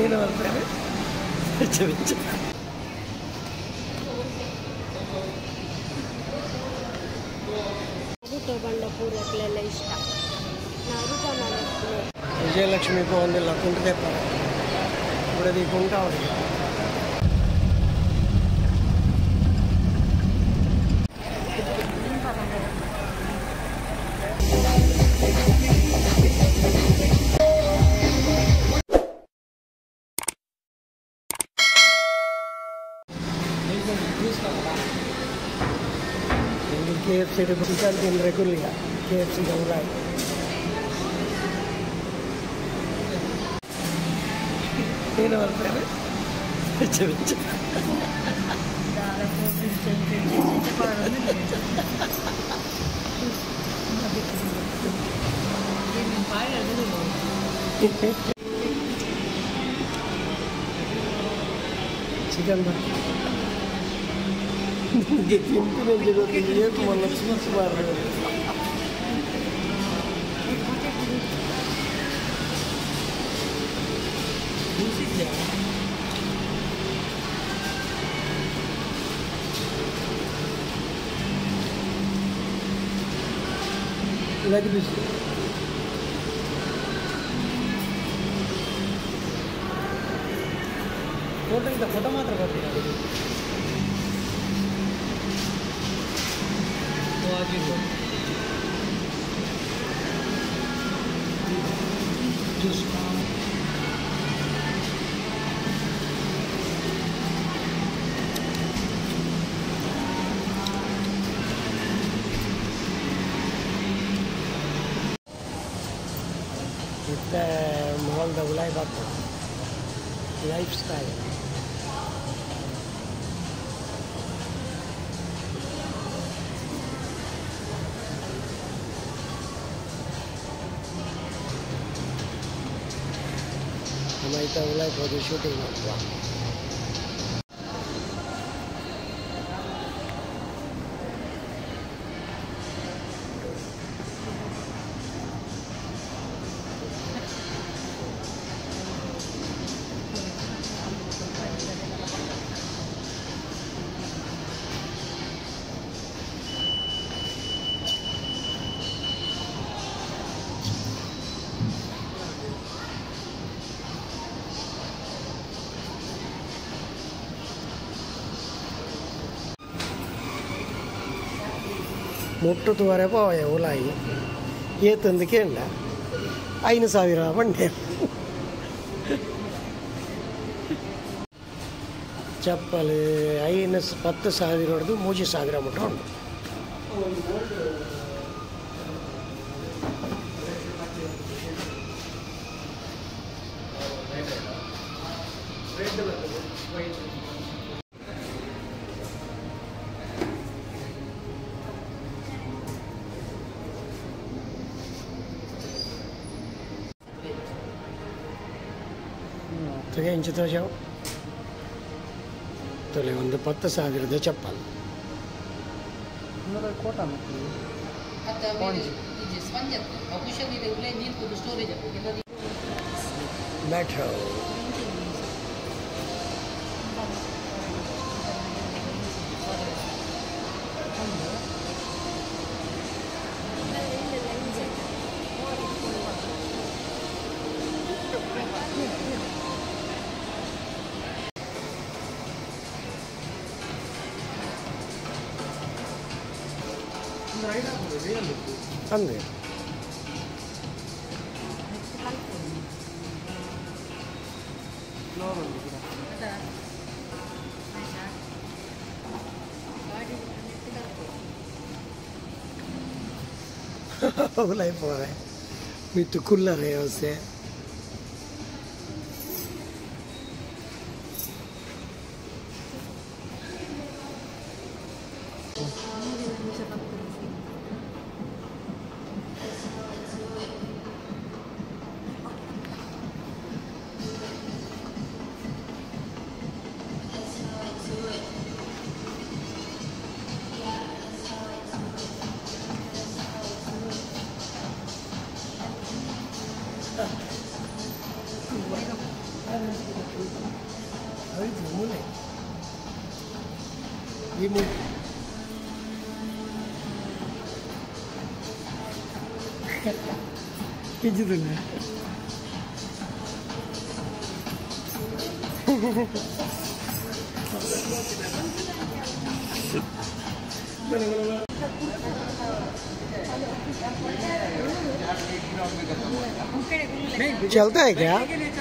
ಏನು ಬರ್ತಾರೆ ತಗೊಂಡ ಪೂರಕ್ಲೆಲ್ಲ ಇಷ್ಟ ವಿಜಯಲಕ್ಷ್ಮಿ ಒಂದಿಲ್ಲ ಕುಂಟದೆ ಬಿಡದಿ ಕುಂಟ ಅವರಿಗೆ KFC चिकन तीन रेगुलर KFC का ಏನು ಬರ್ತಾರೆ चिकन तिंपने जगह एक मन सुमार लग भी फोटो मात्र करती माहौल दबलाई बात लाइफ स्टाइल हमारी तबलाई बहुत शूटिंग हुआ ಮುಟ್ಟುವರೆ ಪೋಯ ಉಲಾಯಿ ಏತಂದು ಕೇಳ 5,000 ಬಂಡೆ ಚಪ್ಪಲಿ 10,000 ಹೊಡೆದು 3,000 ಮುಟ್ಟ ಉಂಟು तो इंच तो जाओ तो ले 10,000 चप्पल मेट्रो अंदर लाइफ हो रहा है मिट्टू कूलर है उससे ಈ ಮೂ ಕಿಂಚಿದಿಲ್ಲ चलता है क्या?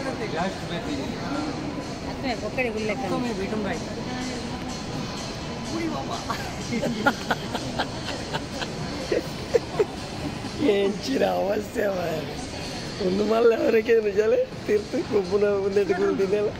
ఏంచిరా అవస్థ ముందు మళ్ళీ ఎవరికి నిజాలే తీర్పు కొబ్బున ఉండేట్టుకుని తినేలా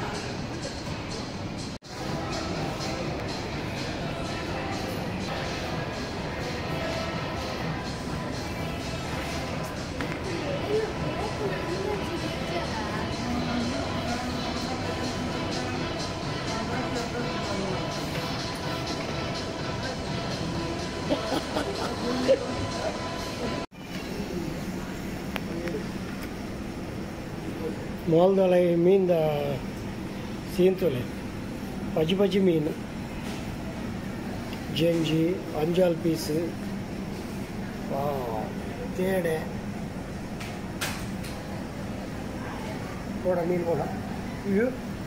ಮಾಲ್ದೊಳ ಮೀನ್ದ ಸೀಂತೊಲೆ ಪಜಿ ಪಜಿ ಮೀನು ಜಂಜಿ ಅಂಜಾಲ್ ಪೀಸ್ ತೇಡೆ ಕೂಡ ಮೀನು ಕೂಡ ಇವು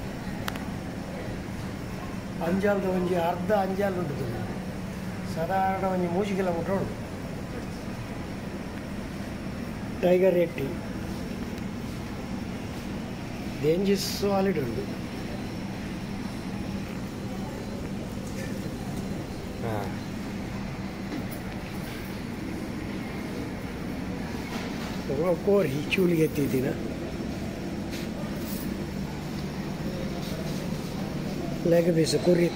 ಅಂಜಾಲ್ದ ಒಂಜಿ ಅರ್ಧ ಅಂಜಾಲ್ ಉಂಟು ಸಾಧಾರಣ ಒಂಜಿ 3 ಕಿಲೋಮೀಟರ್ ಉಂಟು ಟೈಗರ್ ರೆಟ್ಟಿ Dangerous solid ഉണ്ട് ಕೋರಿ ಚೂಲಿಗೆ ಎತ್ತಿದ್ದೀನ ಲೆಗ್ ಪೀಸ್ ಕುರಿತ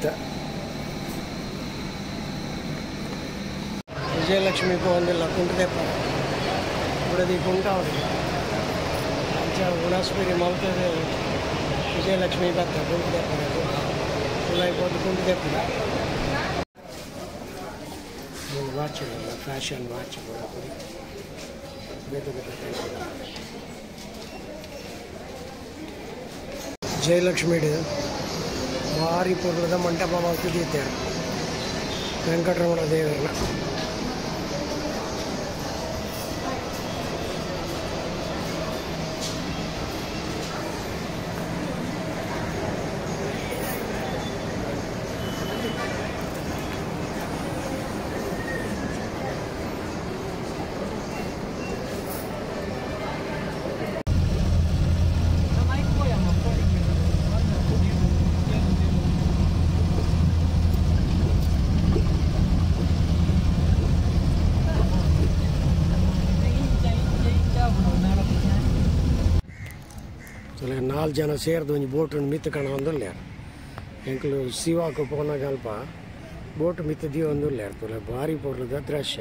ವಿಜಯಲಕ್ಷ್ಮಿಗೂ ಒಂದಿಲ್ಲ ಕುಂಟದೆಪ್ಪ ಬಿಡದಿ ಕುಂಟ ಅವರಿಗೆ ಗುಣಾಸ್ಪೇರಿ ಮಲ್ತದೆ ವಿಜಯಲಕ್ಷ್ಮಿ ಬತ್ತ ಕುಂಟದೆಪ್ಪನದು ಕುಲಾಯಿಬೋದು ಕುಂಟದೆಪ್ಪನ ವಾಚ್ ಫ್ಯಾಷನ್ ವಾಚ್ ಜಯಲಕ್ಷ್ಮಿ ಭಾರಿ ಪೂರ್ವದ ಮಂಟಪ ಕುದಿಯುತ್ತಾರೆ ವೆಂಕಟರಮಣ ದೇವರನ್ನ ನಾಲ್ಕು ಜನ ಸೇರಿದು ಒಂದು ಬೋಟ್ ಮಿತ್ತಕೊಂಡು ಒಂದಿಲ್ಲ ಎಂಕ್ಲು ಶಿವಾಕು ಪೋನಾಗ ಅಲ್ಪ ಬೋಟ್ ಮಿತ್ತದಿ ಒಂದಿಲ್ಲ ತುಲೆ ಭಾರಿ ಪೋರ್ಲದ ದೃಶ್ಯ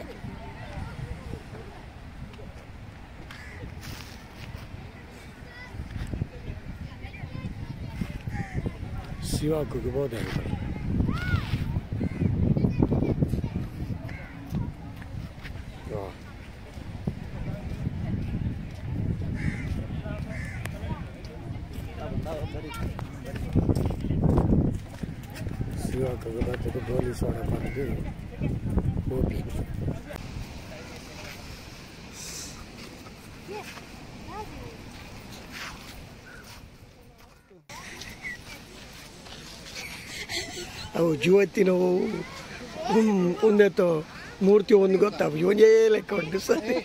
ಶಿವಾಕು ಬೋದೆ ಶಿವಾಕ ಬರ್ತದೆ ಪೊಲೀಸ್ ಅವರ ಬರೆದು ಹೋಗಿ ಅವು ಜೀವತ್ತಿನವು ಒಂದೆತ್ತು ಮೂರ್ತಿ ಒಂದು ಗೊತ್ತಾವು ಒಂದೇ ಲೆಕ್ಕ ಉಂಟು ಸರಿ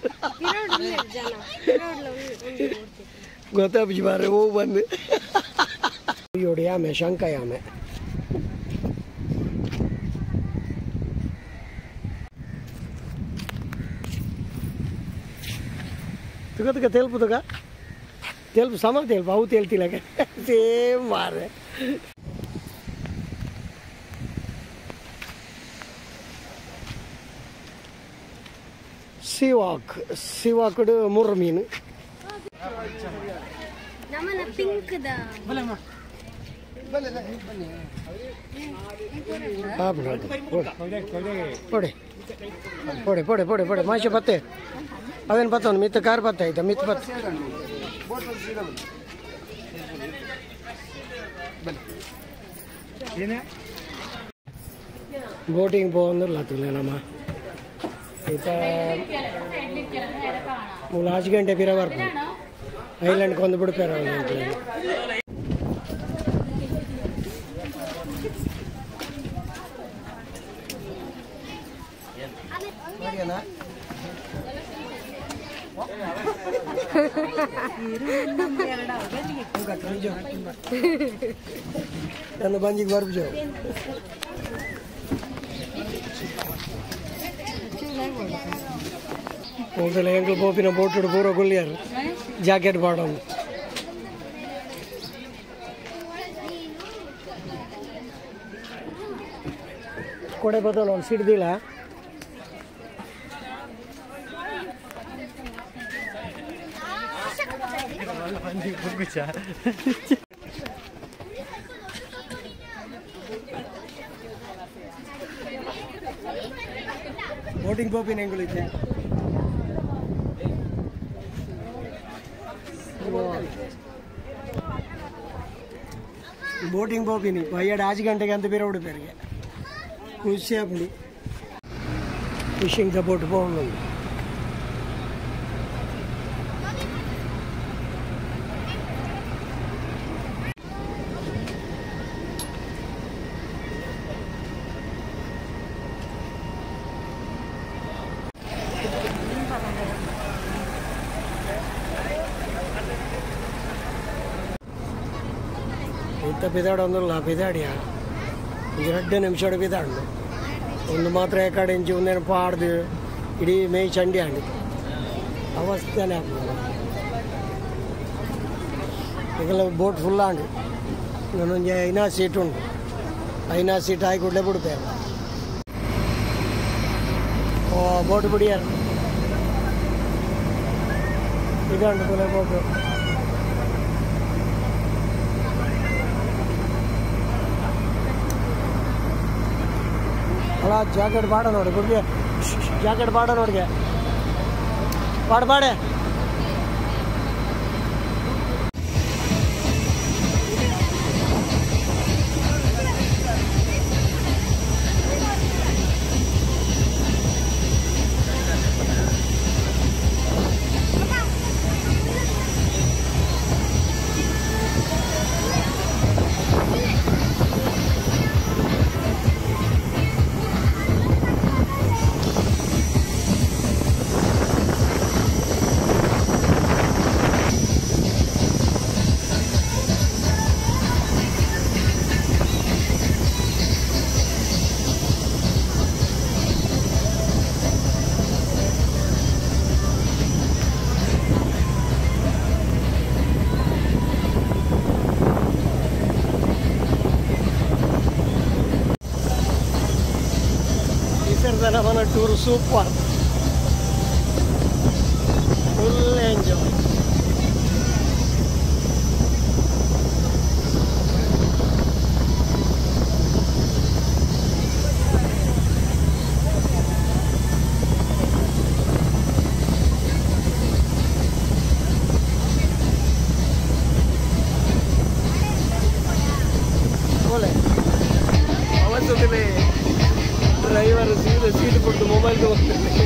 ಗೊತ್ತಾಪಿ ಬಾರೆ ಹೂ ಬಂದು ನೋಡಿ ಆಮೆ ಶಂಕಾಯ ಆಮೆ तुका तेलपु तुका तेलपु समा तेलपु अವು तेलतिला ಸೇಮ್ ಮಾರೆ ಸಿವಾಕ್ ಮೂರು ಮೀನು ನಮ್ಮನ ಪಿಂಕ್ ದ ಬಲಮ್ಮ ಪೊಡೆ ಪೊಡೆ ಪೊಡೆ ಪೊಡೆ ಪೊಡೆ ಮಾಷೆ ಪತ್ತೆ ಅವೇನು ಪತ್ತ ಮಿತ್ತ ಕಾರ್ ಪತ್ತ ಆಯ್ತಾ ಮಿತ್ ಪತ್ತ ಬೋಟಿಂಗ್ പോകുന്നില്ലാത്തില്ലേನമ്മ ഇപ്പം 5 ಗಂಟೆ ಪಿರ ಬರ್ಬೋದು ಐಲ್ಯಾಂಡ್ಗೆ ಒಂದು ಬಿಡ್ಪೇರ ನನ್ನ ಬಂಜಿಗೆ ಬರ್ಬು ಹೋಗಲ್ಲ ಎಂಗ್ಳು ಬೋಪಿನ ಬೋಟ್ ಪೂರ ಗುಲ್ಲಿಯಾರು ಜಾಕೆಟ್ ಬಾಡೋದು ಕೊಡೆ ಬದಲು ಅವ್ನು ಸಿಡ್ದಿಲ್ಲ ಬೋಟಿಂಗ್ ಬೋಪಿನ ಹೆಂಗಳಿದ್ದೆ ಬೋಟಿಂಗ್ ಬೋಪಿನಿ ಬಯ್ಯಡ 5 ಗಂಟೆಗೆ ಅಂತ ಬೇರೆ ಉಡುಪೇರಿಗೆ ಖುಷಿ ಆಗ್ಬಿಡಿ ಫಿಶಿಂಗ್ ಬೋಟ್ പോകുന്നു ಇಂಥ ಬಿದಾಡೊಂದಿಲ್ಲ ಬಿದಾಡಿಯ 2 ನಿಮಿಷ ಬಿದಾಡು ಒಂದು ಮಾತ್ರ ಕಡೆ ಇಂಚು ಒಂದೇನು ಪಾಡ್ದು ಇಡೀ ಮೇ ಚಂಡಿ ಆಂಡಿ ಅವಸ್ಥೆನೇ ಆಗ್ತದೆ ಈಗೆಲ್ಲ ಬೋಟ್ ಫುಲ್ ಆಂಡಿ ನಾನೊಂದು 5 ಸೀಟ್ ಉಂಟು 5 ಸೀಟ್ ಹಾಕಿ ಕೊಡಲೇ ಬಿಡ್ತೇವೆ ಓ ಬೋಟ್ ಬಿಡಿಯಾರ ಇದುಂಟು ಕೊಲೆ ಬೋಟು ಅಲ್ಲ ಜಾಕೆಟ್ ಬಾಡ ನೋಡಿ ಗುಡ್ಗೆ ಜಾಕೆಟ್ ಬಾಡ ನೋಡಿಗೆ ಬಾಡೆ మన టూర్ సూపర్ ఫుల్ ఎంజాయ్ बोले आवाज होते ड्राइवर सीट ಕೊಟ್ಟು ಮೊಬೈಲ್ಗೆ ಹೋಗ್ತಾರೆ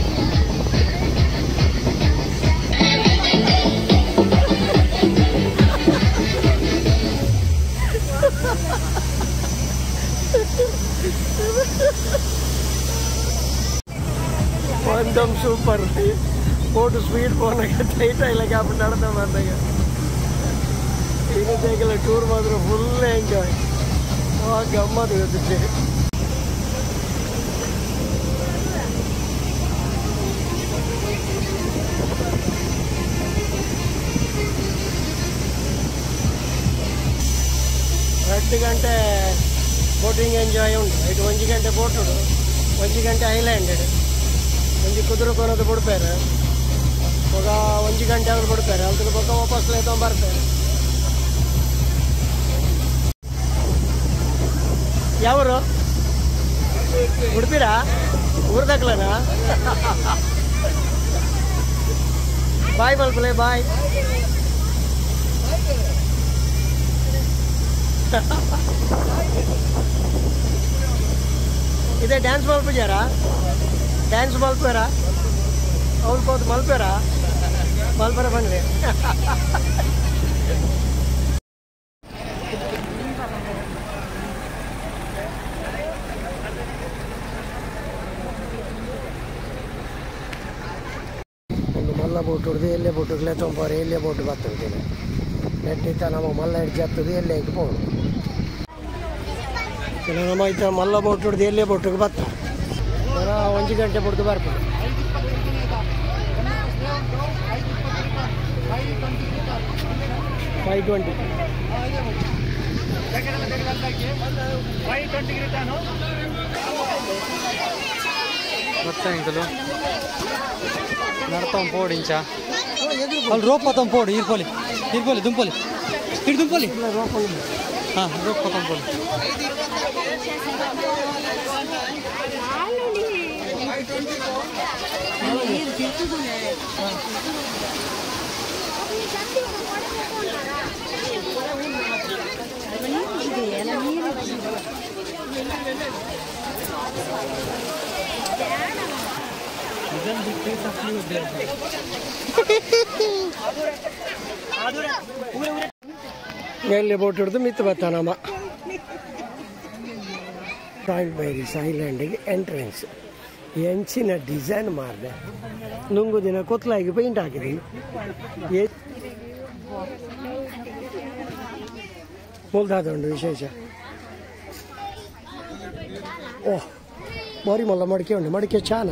एकदम सूपर बोट स्पीड போனங்க ಟೈಟ್ ಆಗಿಲ್ಲ ಕ್ಯಾಪ್ ನಡೆದ ಬಂದಾಗ ಇದಕ್ಕೆ ಟೂರ್ ಮಾತ್ರ ಫುಲ್ ಎಂಜಾಯ್ ಗಮ್ಮತ್ತು ಇರುತ್ತೆ ಎರಡು ಗಂಟೆ ಬೋಟಿಂಗ್ ಎಂಜಾಯ್ ಉಂಟು ಇದು 1 ಗಂಟೆ ಬೋಟ್ ಉಂಟು 1 ಗಂಟೆ ಐಲ್ಯಾಂಡ್ ಒಂದು ಕುದುರೆ ಕೊನೋದು ಬಿಡ್ತಾರೆ ಇವಾಗ 1 ಗಂಟೆ ಅವ್ರು ಬಿಡ್ತಾರೆ ಅದ್ರ ಪಕ್ಕ ವಾಪಸ್ ತೊಗೊಂಬರ್ತಾರೆ ಯಾವರು ಉಡುಪಿರಾ ಊರ್ದಾಕ್ಲನಾ ಬಾಯ್ ಬಲ್ಪಲೆ ಬಾಯ್ ಇದೇ ಡ್ಯಾನ್ಸ್ ಮಲ್ಪಿಜಾರ ಡ್ಯಾನ್ಸ್ ಮಲ್ಪೇರ ಅವ್ರು ಕೋದು ಮಲ್ಪೇರ ಮಲ್ಪರ ಬನ್ನಿ ಒಂದು ಮಲ್ಲ ಬೋಟ್ ಹೊಡೆದು ಎಲ್ಲೇ ಬೋಟುಗಳೇ ತೊಂಬಾರೆ ಎಲ್ಲೇ ಬೋಟ್ ಬರ್ತಂತೇನೆ ನೆಟ್ಟಿತ್ತ ನಮ್ಮ ಮಲ್ಲ ಹಿಡ್ಜಿ ಹತ್ತದು ಎಲ್ಲೇ ಇಟ್ಬೋದು ನಮ್ಮ ಐತ ಮಲ್ಲ ಬೋಟ್ ಹೊಡೆದು ಎಲ್ಲೇ ಬೋಟಿಗೆ ಬತ್ತ 1 ಗಂಟೆ ಬಿಡ್ದು ಬರ್ಬೋದು 520 మొత్తం నడతాం పోడించా వాళ్ళు రోపోతాం పోడు ఇరుపోలి ఇరుపోలి దుంపలి ఇటు దుంపలి రోపోతాం పోడు ಎಲ್ಲಿ ಬೋಟ್ ಹಿಡಿದು ಮಿತ್ತು ಬರ್ತಾನಮ್ಮ ಪಾಯಿಂಟ್ ಬೈರೀಸ್ ಐಲ್ಯಾಂಡಿಗೆ ಎಂಟ್ರೆನ್ಸ್ ಹೆಂಚಿನ ಡಿಸೈನ್ ಮಾಡಿದೆ ನುಂಗು ದಿನ ಕೊತ್ತಲಾಗಿ ಪೇಂಟ್ ಹಾಕಿದ್ದೀನಿ ಮುಲ್ದಾದುಂಡು ವಿಶೇಷ ಓಹ್ ಬಾರಿ ಮಲ್ಲ ಮಡಿಕೆ ಉಂಟು ಮಡಿಕೆ ಚಾನ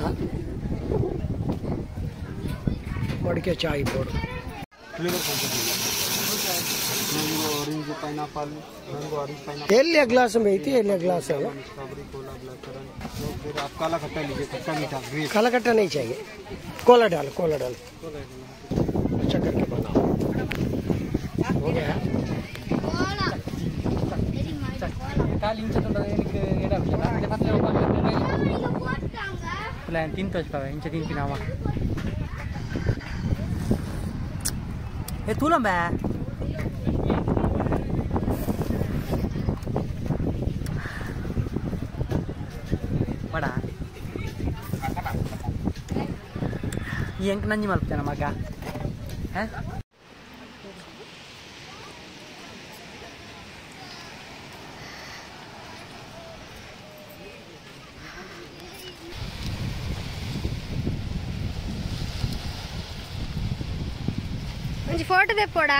ಮಡಿಕೆ ಚಾಯ್ ಬೋರ್ಡು ಎಲ್ಲಿಯ ಗ್ಲಾಸ್ ಐತಿ ಎಲ್ಲಿಯ ಗ್ಲಾಸ್ ಅಲ್ಲ काला खट्टा नहीं चाहिए कोला डाल अच्छा करके बनाओ हो गया plan tin touch pa incha tin pinawa tulang ba Mana? Yang kena nyimal pecah maga, hah? Nanti foto deh poda.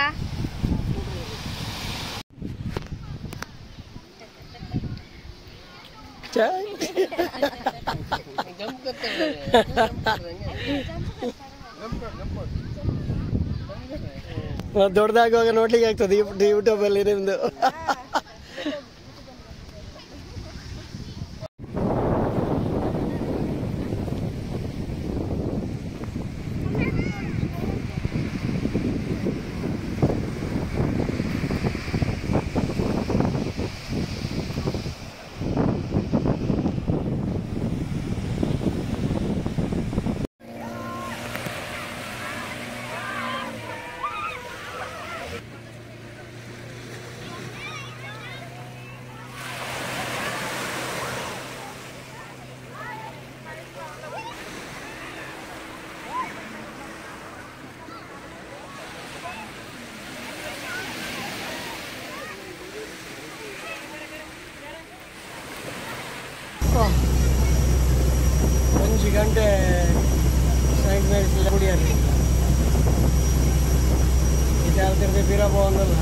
ದೊಡ್ಡದಾಗುವಾಗ ನೋಡ್ಲಿಕ್ಕೆ ಆಗ್ತದೆ ಯೂಟ್ಯೂಬ್ ಅಲ್ಲಿ ನಿಮ್ದು ಗಂಟೆ ಸೈಡ್ ಮೇಲೆ ಕುಡಿಯಲ್ಲ ಇದಾಲ್ತಿರ್ದೆ ಬೀರ ಬಾಗುಂದಲ್ಲ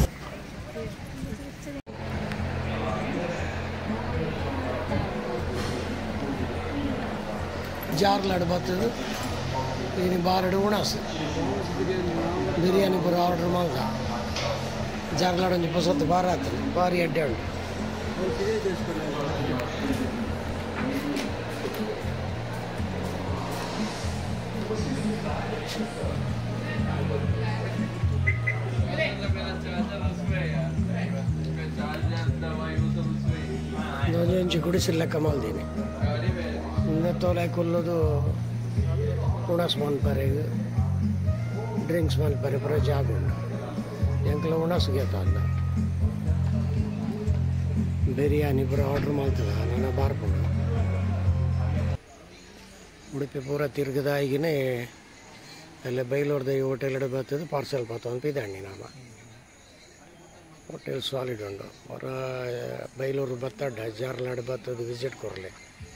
ಜಾರ್ಲಾಡು ಬರ್ತದೆ ini ಬಾರಡು ಉಣಾಸ್ ಬಿರಿಯಾನಿ ಪೂರ ಆರ್ಡರ್ ಮಾಡ್ದ ಜಾರ್ಲಾಡು ಒಂಜಿ ಪೊಸತ್ತು ಬಾರ ಆಗ್ತದೆ ಭಾರಿ ಅಡ್ಡೆ ಉಂಟು ಒಂಚಿ ಗುಡಿಸಿಲ್ಲ ಲೆಕ್ಕ ಮಾಲ್ದೀನಿ ಇನ್ನು ತೋಲೆ ಕೊಲ್ಲೋದು ಉಣಸ್ ಮಲ್ಪರೆ ಡ್ರಿಂಕ್ಸ್ ಮಲ್ಪರೆ ಪೂರ ಜಾಗ ಉಂಟು ಎಂಕಲ ಉಣಸ್ ಗೆತ್ತ ಅಲ್ಲ ಬಿರಿಯಾನಿ ಪೂರ ಆರ್ಡ್ರ್ ಮಾಡ್ತದ ನಾನು ಬಾರ್ಪುಂಡು ಉಡುಪಿ ಪೂರ ತಿರುಗದಾಗಿನೇ ಅಲ್ಲೇ ಬೈಲೂರ್ದ ಈ ಹೋಟೆಲ್ ಬರ್ತದೆ ಪಾರ್ಸೆಲ್ ಪಾತು ಅಂತ ಇದ್ದಾಣ್ಣಿ ನಾಮ ಹೋಟೆಲ್ ಸಾಲಿಡ್ ಉಂಡು ಹೊರ ಬೈಲೂರು ಬತ್ತಡ್ಡ ಜಾರ್ಲಾಡ್ ಬರ್ತದೆ ವಿಸಿಟ್ ಕೊರಲೆ